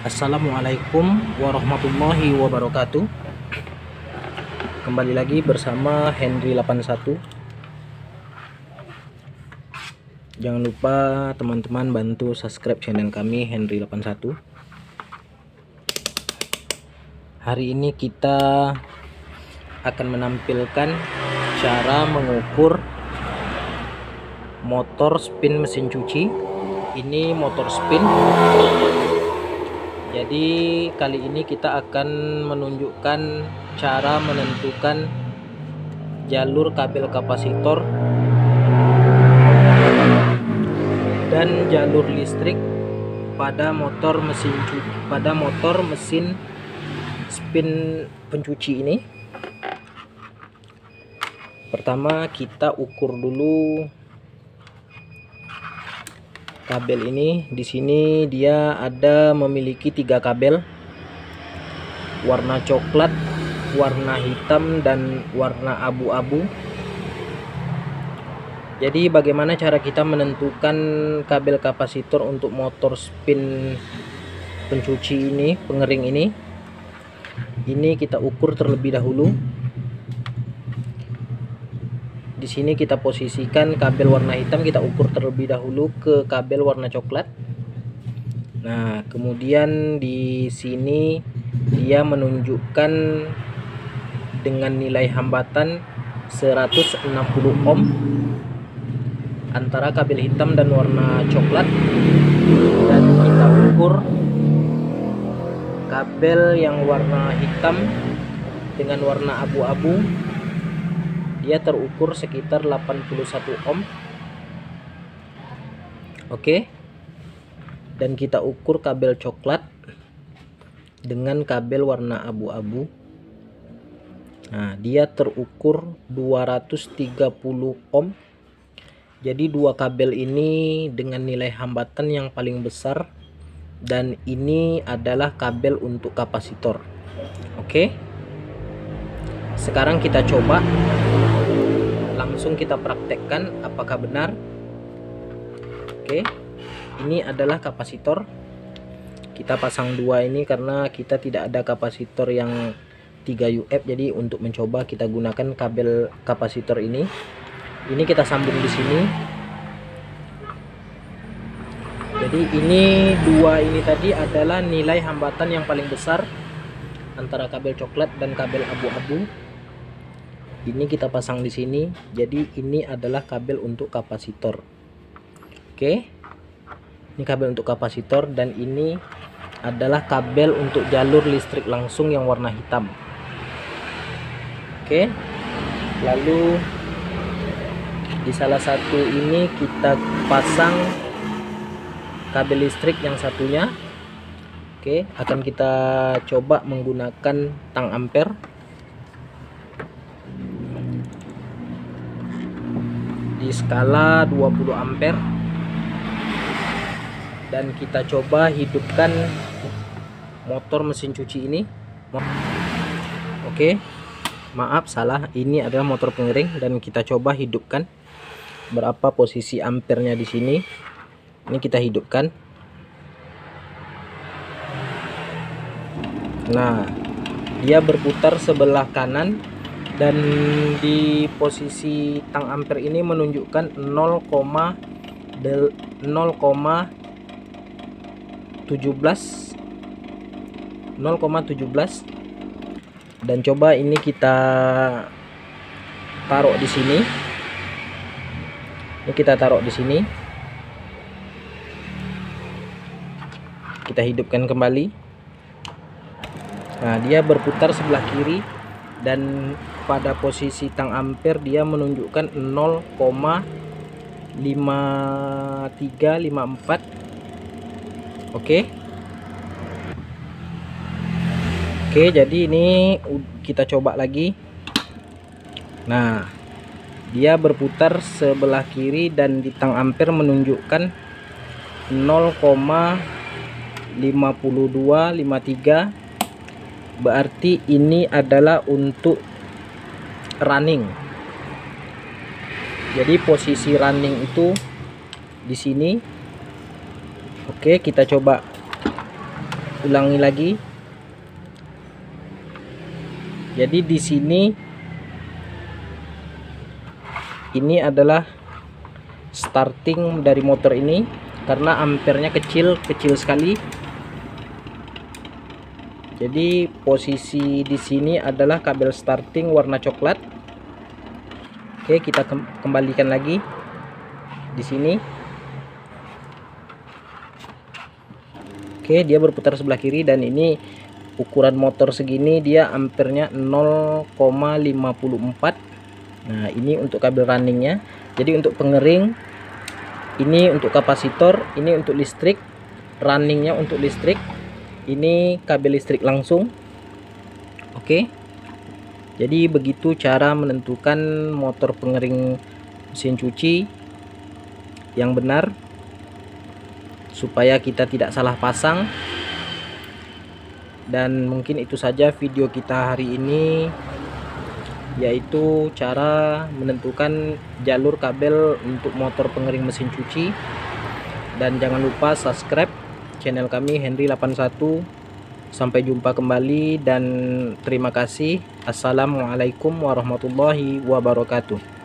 Assalamualaikum warahmatullahi wabarakatuh. Kembali lagi bersama Henry81. Jangan lupa teman-teman bantu subscribe channel kami Henry81. Hari ini kita akan menampilkan cara mengukur motor spin mesin cuci. Ini motor spin. Jadi kali ini kita akan menunjukkan cara menentukan jalur kabel kapasitor dan jalur listrik pada motor mesin spin pencuci ini. Pertama kita ukur dulu kabel ini. Di sini dia ada memiliki 3 kabel, warna coklat, warna hitam, dan warna abu-abu. Jadi bagaimana cara kita menentukan kabel kapasitor untuk motor spin pencuci ini, pengering ini? Ini kita ukur terlebih dahulu. Di sini kita posisikan kabel warna hitam, kita ukur terlebih dahulu ke kabel warna coklat. Nah, kemudian di sini dia menunjukkan dengan nilai hambatan 160 ohm antara kabel hitam dan warna coklat. Dan kita ukur kabel yang warna hitam dengan warna abu-abu, dia terukur sekitar 81 ohm. Oke. Dan kita ukur kabel coklat dengan kabel warna abu-abu. Nah, dia terukur 230 ohm. Jadi dua kabel ini dengan nilai hambatan yang paling besar, dan ini adalah kabel untuk kapasitor. Oke. Sekarang kita coba, langsung kita praktekkan apakah benar. Oke, ini adalah kapasitor. Kita pasang dua ini karena kita tidak ada kapasitor yang 3 UF, jadi untuk mencoba kita gunakan kabel kapasitor ini. Ini kita sambung di sini. Jadi ini dua ini tadi adalah nilai hambatan yang paling besar antara kabel coklat dan kabel abu-abu. Ini kita pasang di sini. Jadi ini adalah kabel untuk kapasitor. Oke. Ini kabel untuk kapasitor, dan ini adalah kabel untuk jalur listrik langsung yang warna hitam. Oke. Lalu di salah satu ini kita pasang kabel listrik yang satunya. Oke, akan kita coba menggunakan tang ampere. Di skala 20 ampere, dan kita coba hidupkan motor mesin cuci ini. Oke, maaf salah, ini adalah motor pengering, dan kita coba hidupkan. Berapa posisi ampernya di sini? Ini kita hidupkan. Nah, dia berputar sebelah kanan, dan di posisi tang ampere ini menunjukkan 0,17. Dan coba ini kita taruh di sini. Ini kita taruh di sini. Kita hidupkan kembali. Nah, dia berputar sebelah kiri, dan pada posisi tang ampere dia menunjukkan 0,5354. Oke. Oke, jadi ini kita coba lagi. Nah, dia berputar sebelah kiri, dan di tang ampere menunjukkan 0,5253. Berarti ini adalah untuk running. Jadi posisi running itu di sini. Oke, kita coba ulangi lagi. Jadi di sini ini adalah starting dari motor ini, karena ampernya kecil sekali. Jadi posisi di sini adalah kabel starting warna coklat. Oke, kita kembalikan lagi di sini. Oke, dia berputar sebelah kiri, dan ini ukuran motor segini dia ampernya 0,54. Nah, ini untuk kabel runningnya. Jadi untuk pengering, ini untuk kapasitor, ini untuk listrik, runningnya untuk listrik, ini kabel listrik langsung. Oke, jadi begitu cara menentukan motor pengering mesin cuci yang benar, supaya kita tidak salah pasang. Dan mungkin itu saja video kita hari ini, yaitu cara menentukan jalur kabel untuk motor pengering mesin cuci. Dan jangan lupa subscribe channel kami Henry81. Sampai jumpa kembali dan terima kasih. Assalamualaikum warahmatullahi wabarakatuh.